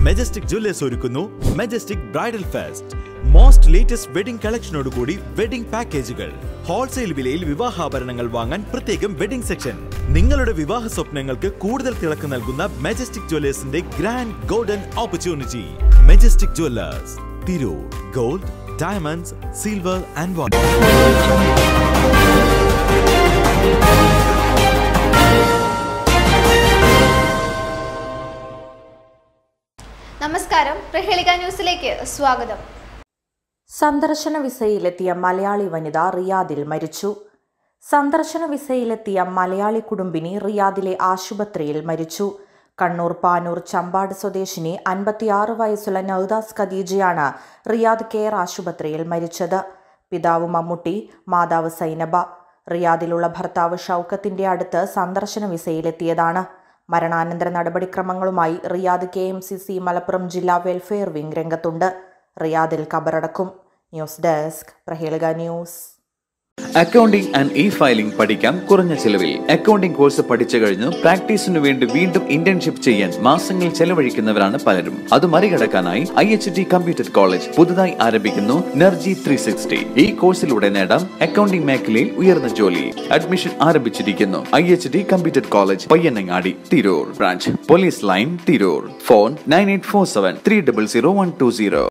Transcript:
Majestic Jewellers ഒരുക്കുന്നു Majestic bridal fest. Most latest wedding കളക്ഷനോടുകൂടി wedding പാക്കേജുകൾ. ഹോൾസെയിൽ വിലയിൽ വിവാഹാഭരണങ്ങൾ വാങ്ങാൻ പ്രത്യേകം വെഡിംഗ് സെക്ഷൻ. നിങ്ങളുടെ വിവാഹ സ്വപ്നങ്ങൾക്ക് കൂടുതൽ തിളക്കം നൽകുന്ന മെജസ്റ്റിക് ജ്വല്ലേഴ്സിന്റെ grand golden opportunity. Majestic Jewellers, Tirur. Gold, diamonds, silver and water. നമസ്കാരം, പ്രഹേളിക ന്യൂസിലേക്ക് സ്വാഗതം. സന്ദർശന വിസയിലെത്തിയ മലയാളി വനിത റിയാദിൽ മരിച്ചു. സന്ദർശന വിസയിലെത്തിയ മലയാളി കുടുംബിനി റിയാദിലെ ആശുപത്രിയിൽ മരിച്ചു. കണ്ണൂർ പാനൂർ ചമ്പാട് സ്വദേശിനി 56 വയസ്സുള്ള നൗദാസ് ഖദീജയാണ് റിയാദ് കെയർ ആശുപത്രിയിൽ മരിച്ചത്. പിതാവ് മമ്മൂട്ടി, മാതാവ് സൈനബ. റിയാദിലുള്ള ഭർത്താവ് ഷൗക്കത്തിന്റെ അടുത്ത് സന്ദർശന വിസയിലെത്തിയതാണ്. മരണാനന്തര നടപടിക്രമങ്ങളുമായി റിയാദ് KMCC മലപ്പുറം ജില്ലാ വെൽഫെയർ വിംഗ് രംഗത്തുണ്ട്. റിയാദിൽ ഖബറടക്കും. News desk, Prahelika news. Accounting and filing പഠിക്കാം കുറഞ്ഞ ചിലവിൽ. അക്കൗണ്ടിംഗ് കോഴ്സ് പഠിച്ചു കഴിഞ്ഞു പ്രാക്ടീസിനു വേണ്ടി വീണ്ടും ഇന്റേൺഷിപ്പ് ചെയ്യാൻ മാസങ്ങൾ ചെലവഴിക്കുന്നവരാണ് പലരും. അത് മറികടക്കാനായി IHT കമ്പ്യൂട്ടർ കോളേജ് പുതുതായി ആരംഭിക്കുന്നു NERGY 360. ഈ കോഴ്സിലൂടെ നേടാം അക്കൗണ്ടിംഗ് മേഖലയിൽ ഉയർന്ന ജോലി. അഡ്മിഷൻ ആരംഭിച്ചിരിക്കുന്നു. IHT computer college, Payyanangadi, Tirur. Branch police line, Tirur. Phone 9847 300 120.